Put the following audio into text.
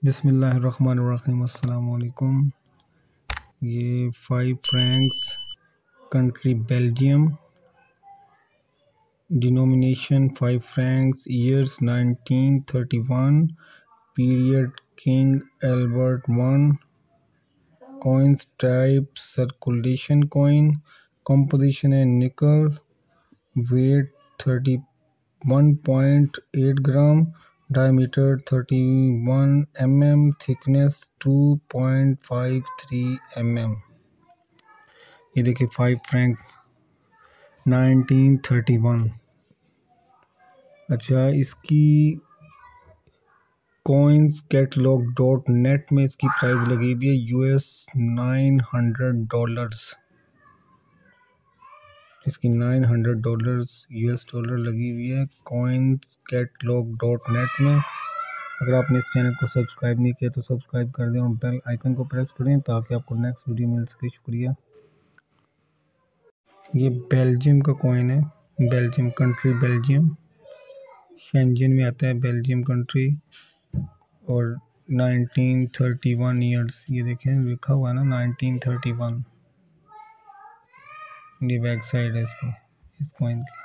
बिस्मिल्लाहिर्रहमानिर्रहीम। अस्सलाम वालेकुम। ये 5 francs, country Belgium, denomination 5 francs, years 1931, period king Albert one, coins type circulation coin, composition है nickel, weight 31.8 gram, diameter 31 mm, thickness 2.53 mm। ये देखिए 5 Frank 1931। अच्छा, इसकी कॉइन्स कैटलॉग .net में इसकी प्राइस लगी हुई है $900। इसकी $900 लगी हुई है कॉइन्स कैटलॉग .net में। अगर आपने इस चैनल को सब्सक्राइब नहीं किया तो सब्सक्राइब कर दें और बेल आइकन को प्रेस करें ताकि आपको नेक्स्ट वीडियो मिल सके। शुक्रिया। ये बेल्जियम का कॉइन है, बेल्जियम कंट्री, बेल्जियम शेंजन में आता है बेल्जियम कंट्री, और 1931 ईयर्स। ये देखें लिखा हुआ है ना 1931। ये बैक साइड है इसकी, इस कॉइन की।